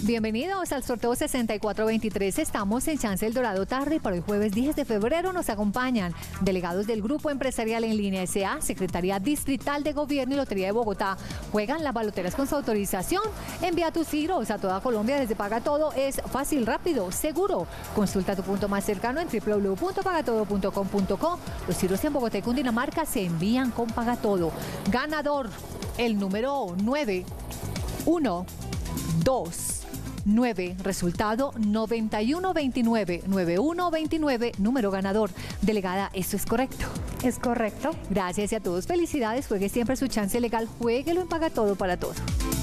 Bienvenidos al sorteo 6423. Estamos en Chance El Dorado tarde y para hoy jueves 10 de febrero nos acompañan delegados del Grupo Empresarial en Línea S.A., Secretaría Distrital de Gobierno y Lotería de Bogotá. Juegan las baloteras con su autorización. Envía tus giros a toda Colombia desde Paga Todo. Es fácil, rápido, seguro. Consulta tu punto más cercano en www.pagatodo.com.co. Los giros en Bogotá y Cundinamarca se envían con Paga Todo. Ganador, el número 912. Resultado 9129, número ganador. Delegada, ¿esto es correcto? Es correcto. Gracias y a todos felicidades. Juegue siempre su chance legal. Juéguelo en Paga Todo para todo.